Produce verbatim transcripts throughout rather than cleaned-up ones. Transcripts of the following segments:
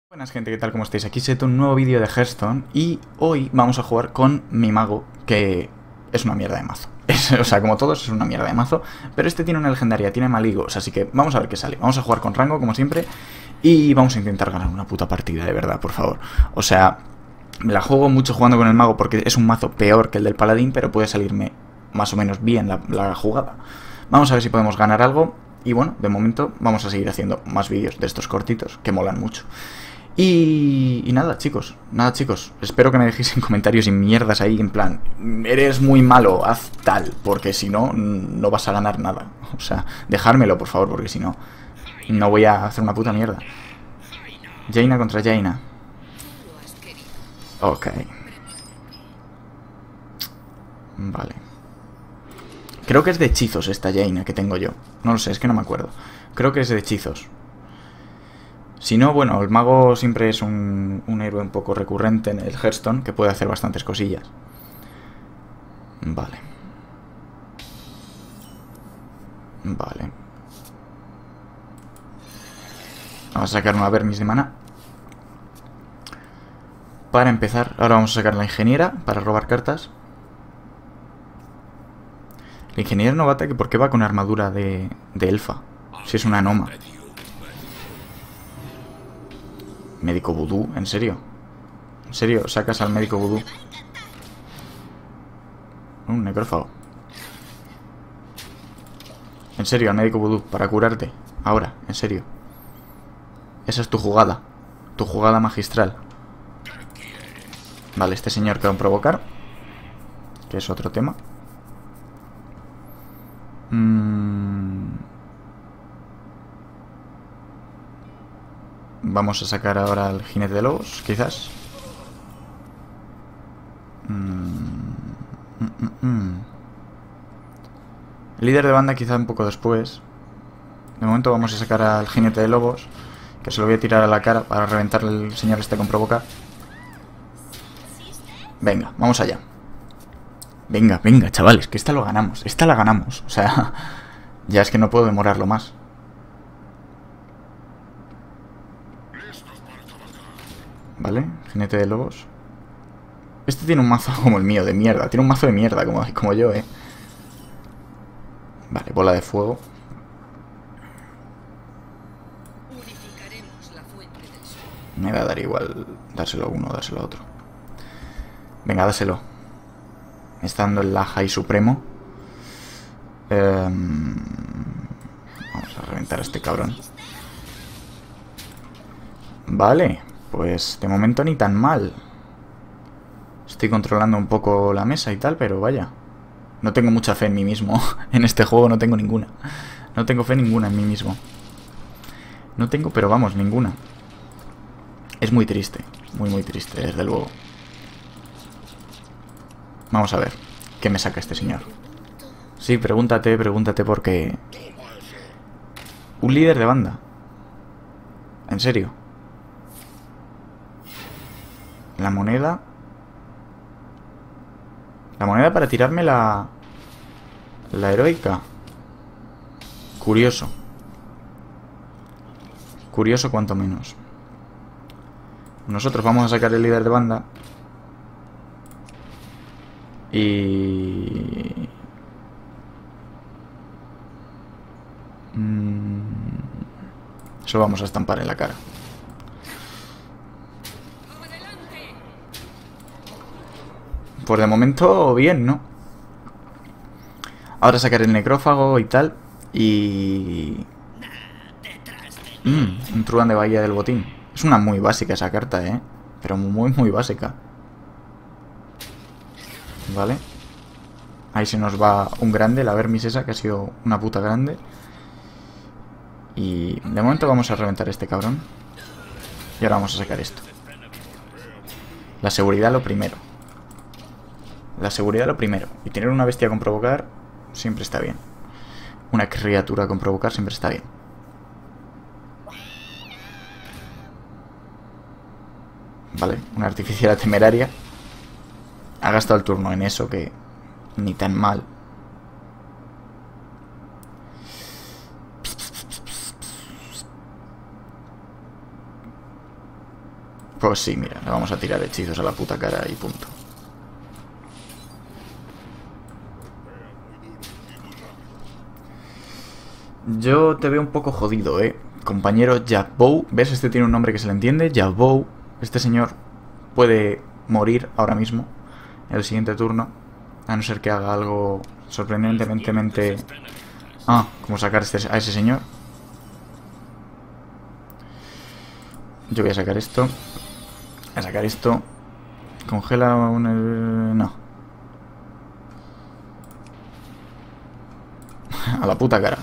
Buenas gente, ¿qué tal? ¿Cómo estáis? Aquí Seto, un nuevo vídeo de Hearthstone y hoy vamos a jugar con mi mago, que es una mierda de mazo. Es, o sea, como todos es una mierda de mazo, pero este tiene una legendaria, tiene maligos, así que vamos a ver qué sale. Vamos a jugar con rango, como siempre, y vamos a intentar ganar una puta partida, de verdad, por favor. O sea, me la juego mucho jugando con el mago porque es un mazo peor que el del paladín, pero puede salirme más o menos bien la, la jugada. Vamos a ver si podemos ganar algo. Y bueno, de momento vamos a seguir haciendo más vídeos de estos cortitos que molan mucho. Y, y nada, chicos, nada, chicos. Espero que me dejéis en comentarios y mierdas ahí, en plan, eres muy malo, haz tal, porque si no, no vas a ganar nada. O sea, dejármelo, por favor, porque si no, no voy a hacer una puta mierda. Jaina contra Jaina. Ok. Vale. Creo que es de hechizos esta Jaina que tengo yo. No lo sé, es que no me acuerdo. Creo que es de hechizos. Si no, bueno, el mago siempre es un, un héroe un poco recurrente en el Hearthstone, que puede hacer bastantes cosillas. Vale. Vale. Vamos a sacar una Vermis de mana. Para empezar, ahora vamos a sacar la ingeniera para robar cartas. La ingeniera novata, que ¿por qué va con armadura de, de elfa? Si es una gnoma. Médico vudú, ¿en serio? ¿En serio? ¿Sacas al médico vudú? Un necrófago. ¿En serio? Al médico vudú, para curarte. Ahora, en serio. Esa es tu jugada. Tu jugada magistral. Vale, este señor que va a provocar. Que es otro tema. Mm. Vamos a sacar ahora al jinete de lobos, quizás. Mm. Mm, mm, mm. El líder de banda quizá un poco después. De momento vamos a sacar al jinete de lobos, que se lo voy a tirar a la cara para reventarle el señor este con provocar. Venga, vamos allá. Venga, venga, chavales, que esta lo ganamos. Esta la ganamos. O sea, ya es que no puedo demorarlo más. Vale, jinete de lobos. Este tiene un mazo como el mío, de mierda. Tiene un mazo de mierda, como, como yo, eh. Vale, bola de fuego. Me va a dar igual dárselo a uno o dárselo a otro. Venga, dáselo. Me está dando el Laja y Supremo. Eh, vamos a reventar a este cabrón. Vale, pues de momento ni tan mal. Estoy controlando un poco la mesa y tal, pero vaya. No tengo mucha fe en mí mismo. En este juego no tengo ninguna. No tengo fe ninguna en mí mismo. No tengo, pero vamos, ninguna. Es muy triste. Muy, muy triste, desde luego. Vamos a ver. ¿Qué me saca este señor? Sí, pregúntate, pregúntate porque... Un líder de banda. ¿En serio? La moneda... La moneda para tirarme la... La heroica. Curioso. Curioso cuanto menos. Nosotros vamos a sacar el líder de banda. Y... Mm... Eso vamos a estampar en la cara. Pues de momento bien, ¿no? Ahora sacar el necrófago y tal. Y... Mm, un truán de bahía del botín. Es una muy básica esa carta, ¿eh? Pero muy, muy básica. Vale. Ahí se nos va un grande, la Vermis esa, que ha sido una puta grande. Y de momento vamos a reventar a este cabrón. Y ahora vamos a sacar esto. La seguridad lo primero. La seguridad lo primero. Y tener una bestia con provocar siempre está bien. Una criatura con provocar siempre está bien. Vale, una artificial temeraria. Ha gastado el turno en eso, que ni tan mal. Pues sí, mira, le vamos a tirar hechizos a la puta cara y punto. Yo te veo un poco jodido, eh. Compañero Jack Bow. ¿Ves? Este tiene un nombre que se le entiende. Jack Bow. Este señor puede morir ahora mismo, en el siguiente turno. A no ser que haga algo sorprendentemente... Ah, como sacar este, a ese señor. Yo voy a sacar esto. Voy a sacar esto. Congela un... No. A la puta cara.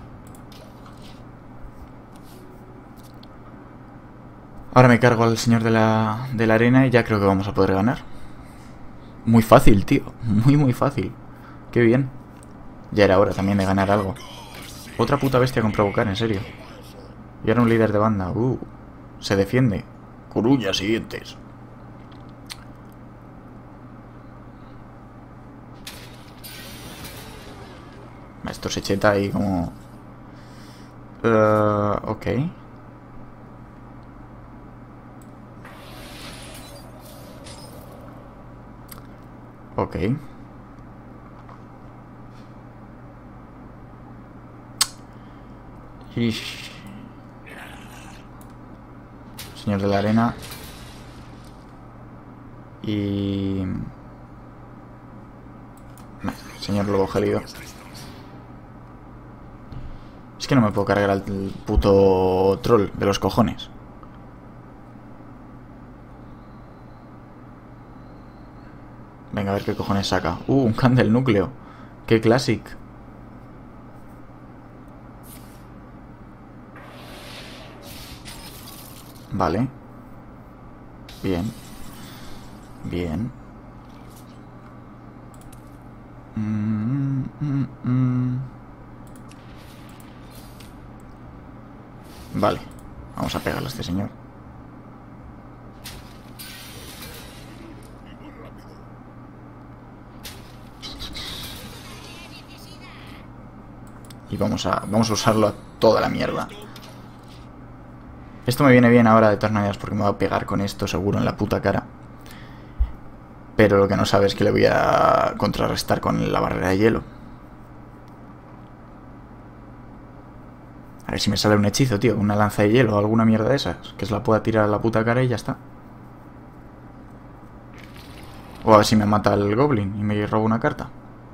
Ahora me cargo al señor de la, de la arena y ya creo que vamos a poder ganar. Muy fácil, tío. Muy, muy fácil. Qué bien. Ya era hora también de ganar algo. Otra puta bestia con provocar, en serio. Y ahora un líder de banda. Uh, se defiende. Curullas siguientes. Esto se cheta ahí como... Uh, ok. Ok. Ish. Señor de la arena. Y... Señor lobo gélido. Es que no me puedo cargar al puto troll de los cojones. Venga, a ver qué cojones saca. Uh, un can del núcleo. Qué classic. Vale. Bien. Bien. Mm, mm, mm. Vale. Vamos a pegarle a este señor. Y vamos a, vamos a usarlo a toda la mierda. Esto me viene bien ahora de todas maneras porque me va a pegar con esto seguro en la puta cara. Pero lo que no sabe es que le voy a contrarrestar con la barrera de hielo. A ver si me sale un hechizo, tío. Una lanza de hielo o alguna mierda de esas. Que se la pueda tirar a la puta cara y ya está. O a ver si me mata el goblin y me roba una carta.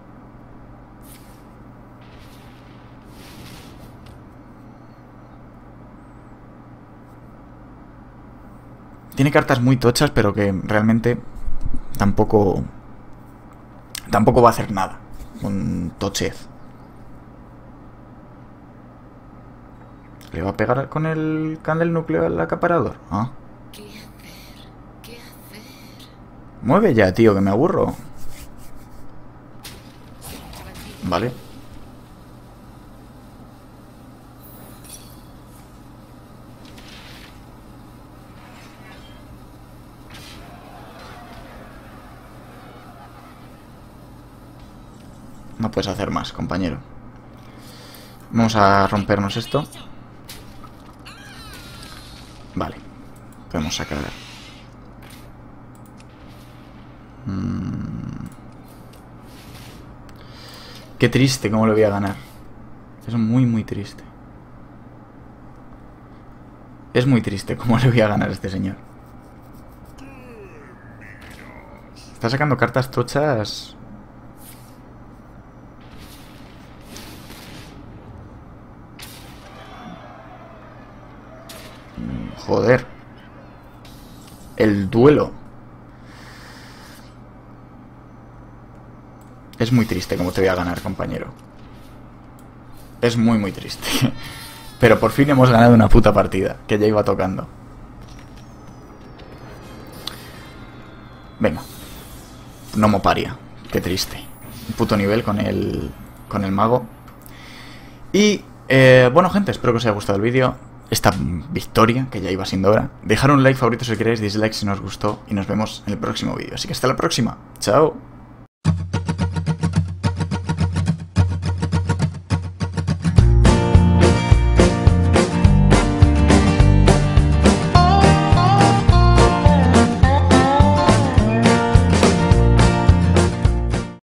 Tiene cartas muy tochas, pero que realmente tampoco... Tampoco va a hacer nada con tochez. ¿Le va a pegar con el can del núcleo al acaparador? Ah. ¿Qué hacer? ¿Qué hacer? Mueve ya, tío, que me aburro. Vale. No puedes hacer más, compañero. Vamos a rompernos esto. Vale. Podemos sacar... Mm. Qué triste cómo lo voy a ganar. Es muy, muy triste. Es muy triste cómo le voy a ganar a este señor. Está sacando cartas tochas... Joder. El duelo. Es muy triste como te voy a ganar, compañero. Es muy, muy triste. Pero por fin hemos ganado una puta partida, que ya iba tocando. Venga. Nomo paria. Qué triste. Un puto nivel con el, con el mago. Y, eh, bueno, gente, espero que os haya gustado el vídeo. Esta victoria, que ya iba siendo hora. Dejad un like, favorito si queréis, dislike si no os gustó. Y nos vemos en el próximo vídeo. Así que hasta la próxima. Chao.